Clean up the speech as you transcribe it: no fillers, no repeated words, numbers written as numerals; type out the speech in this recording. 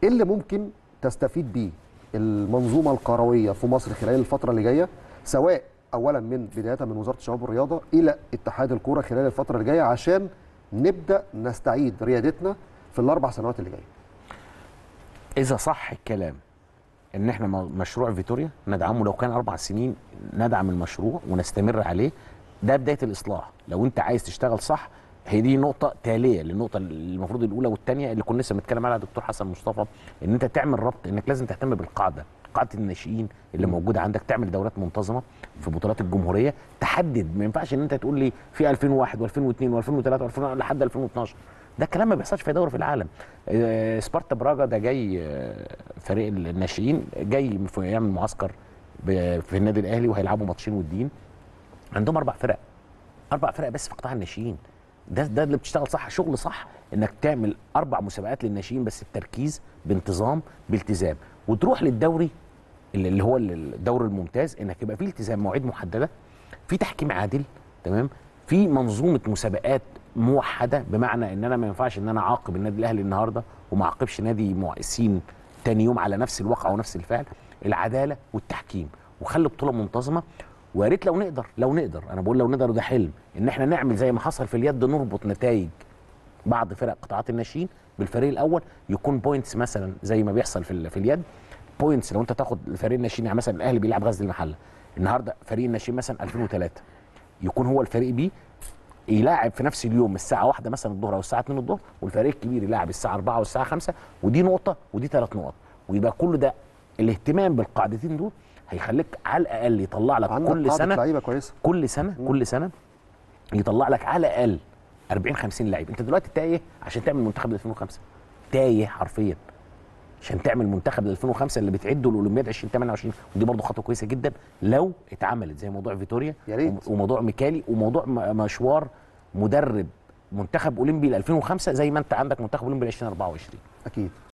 ايه اللي ممكن تستفيد بيه المنظومه الكرويه في مصر خلال الفتره اللي جايه، سواء اولا بدايه من وزاره الشباب والرياضه الى اتحاد الكوره خلال الفتره اللي جايه، عشان نبدا نستعيد ريادتنا في الاربع سنوات اللي جايه؟ اذا صح الكلام ان احنا مشروع فيتوريا ندعمه، لو كان 4 سنين ندعم المشروع ونستمر عليه، ده بدايه الاصلاح. لو انت عايز تشتغل صح، هي دي نقطه تاليه للنقطه المفروض الاولى والثانيه اللي كنا لسه بنتكلم عليها دكتور حسن مصطفى، ان انت تعمل ربط، انك لازم تهتم بالقاعده، قاعده الناشئين اللي موجوده عندك، تعمل دورات منتظمه في بطولات الجمهوريه، تحدد. ما ينفعش ان انت تقول لي في 2001 و2002 و2003 و2000 لحد 2012، ده الكلام ما بيحصلش في اي دوره في العالم. سبارتا براجا ده جاي، فريق الناشئين جاي يعمل معسكر في النادي الاهلي، وهيلعبوا ماتشين وديين. عندهم 4 فرق، 4 فرق بس في قطاع الناشئين. ده اللي بتشتغل صح، شغل صح، انك تعمل 4 مسابقات للناشئين بس بتركيز، بانتظام، بالتزام، وتروح للدوري اللي هو الدوري الممتاز، انك يبقى فيه التزام، مواعيد محدده، في تحكيم عادل، تمام، في منظومه مسابقات موحده، بمعنى ان انا ما ينفعش ان انا اعاقب النادي الاهلي النهارده وما اعاقبش نادي سين تاني يوم على نفس الواقع ونفس الفعل. العداله والتحكيم، وخلي بطوله منتظمه. ويا ريت لو نقدر انا بقول لو نقدر، وده حلم، ان احنا نعمل زي ما حصل في اليد، نربط نتائج بعض فرق قطاعات الناشئين بالفريق الاول، يكون بوينتس مثلا زي ما بيحصل في اليد. بوينتس لو انت تاخد الفريق الناشئين، يعني مثلا الاهلي بيلعب غزل المحله النهارده، فريق الناشئين مثلا 2003 يكون هو الفريق بي يلاعب في نفس اليوم الساعه 1 مثلا الظهر او الساعه 2 الظهر، والفريق الكبير يلاعب الساعه 4 والساعه 5، ودي نقطه ودي 3 نقط. ويبقى كل ده الاهتمام بالقاعدتين دول هيخليك على الاقل يطلع لك كل سنه لعيبه كويسه، كل سنه يطلع لك على الاقل 40 50 لعيب. انت دلوقتي تايه عشان تعمل منتخب 2005، تايه حرفيا عشان تعمل منتخب 2005 اللي بتعده الاولمبياد 2028، ودي برضه خطوه كويسه جدا لو اتعملت، زي موضوع فيتوريا وموضوع ميكالي وموضوع مشوار مدرب منتخب اولمبي ل 2005، زي ما انت عندك منتخب اولمبي ل 2024. اكيد.